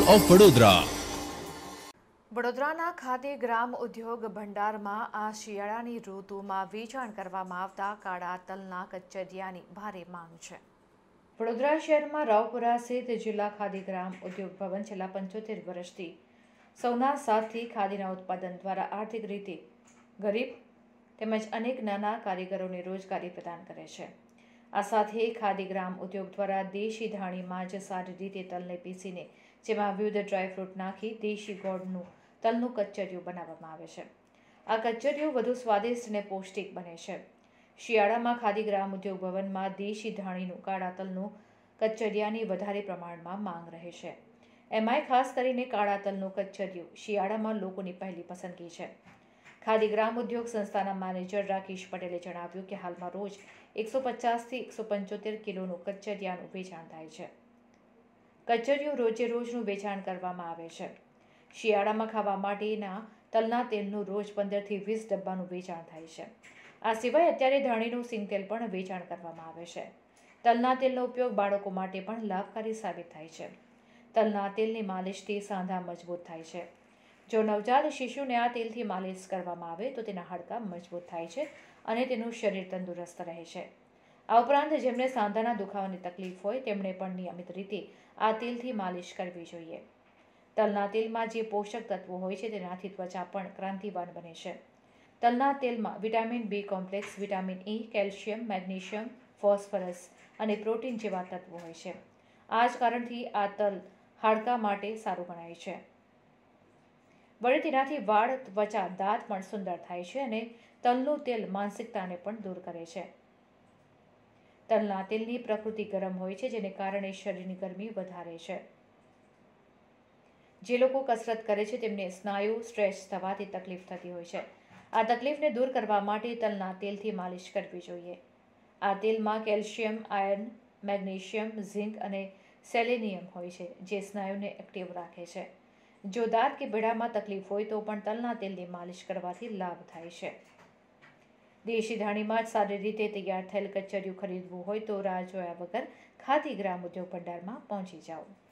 Of Vadodara. વડોદરાના ખાતે ગ્રામ ઉદ્યોગ ભંડારમાં આ શિયાળાની ઋતુમાં વેચાણ કરવામાં આવતા કાળા તલના કચરિયાની ભારે માંગ છે. વડોદરા શહેરમાં રાવપુરા સ્થિત જિલ્લા ખાદી ગ્રામ ઉદ્યોગ ભવન છેલ્લા 75 વર્ષથી સૌના સાથથી ખાદીના ઉત્પાદન દ્વારા આર્થિક રીતે ગરીબ તેમજ અનેક નાના કારીગરોને રોજગારી પ્રદાન કરે છે. આ સાથે ખાદી ગ્રામ ઉદ્યોગ દ્વારા દેશી ધાણીમાં જ સારી રીતે તલને પીસીને જેમાં વિવિધ ડ્રાયફ્રૂટ નાખી દેશી ગોળનું તલનું કચરિયું બનાવવામાં આવે છે. આ કચરિયું વધુ સ્વાદિષ્ટ અને પૌષ્ટિક બને છે. શિયાળામાં ખાદી ગ્રામ ઉદ્યોગ ભવનમાં દેશી ધાણીનું કાળા તલનું કચરિયાની વધારે પ્રમાણમાં માંગ રહે છે. એમાંય ખાસ કરીને કાળા તલનું કચરિયું શિયાળામાં લોકોની પહેલી પસંદગી છે. ખાદી ગ્રામ ઉદ્યોગ સંસ્થાના મેનેજર રાકેશ પટેલે જણાવ્યું કે હાલમાં રોજ 150થી 175 કિલોનું કચરિયાનું વેચાણ થાય છે. કચરિયું રોજે રોજનું વેચાણ કરવામાં આવે છે. શિયાળામાં ખાવા માટેના તલના તેલનું રોજ 15થી 20 ડબ્બાનું વેચાણ થાય છે. આ સિવાય અત્યારે ધાણીનું સિંગતેલ પણ વેચાણ કરવામાં આવે છે. તલના તેલનો ઉપયોગ બાળકો માટે પણ લાભકારી સાબિત થાય છે. તલના તેલની માલિશથી સાંધા મજબૂત થાય છે. જો નવજાત શિશુને આ તેલથી માલિશ કરવામાં આવે તો તેના હાડકાં મજબૂત થાય છે અને તેનું શરીર તંદુરસ્ત રહે છે. આ ઉપરાંત જેમને સાંધાના દુખાવાની તકલીફ હોય તેમણે પણ નિયમિત રીતે આ તેલથી માલિશ કરવી જોઈએ. તલના તેલમાં જે પોષક તત્વો હોય છે તેનાથી ત્વચા પણ કાંતિવાન બને છે. તલના તેલમાં vitamin B complex, vitamin E, calcium, magnesium, phosphorus અને પ્રોટીન જેવા તત્વો હોય છે. આ જ કારણથી આ તલ હાડકાં માટે સારું ગણાય છે. વળી તેનાથી વાળ, ત્વચા, દાંત પણ સુંદર થાય છે અને તલનું તેલ માનસિકતાને પણ દૂર કરે છે. તલના તેલની પ્રકૃતિ ગરમ હોય છે જેને કારણે શરીરની ગરમી વધારે છે. જે લોકો કસરત કરે છે તેમને સ્નાયુ સ્ટ્રેચ થવાથી તકલીફ થતી હોય છે. આ તકલીફને દૂર કરવા માટે તલના તેલથી માલિશ કરવી જોઈએ. આ તેલમાં કેલ્શિયમ, આયર્ન, મેગ્નેશિયમ, ઝિંક અને સેલેનિયમ હોય છે જે સ્નાયુને એક્ટિવ રાખે છે. જો દાંત કે ભેડામાં તકલીફ હોય તો પણ તલના તેલની માલિશ કરવાથી લાભ થાય છે. દેશી ધાણીમાં જ સારી રીતે તૈયાર થયેલ કચરિયું ખરીદવું હોય તો રાહ જોયા વગર ખાદી ગ્રામ ઉદ્યોગ ભંડારમાં પહોંચી જાઓ.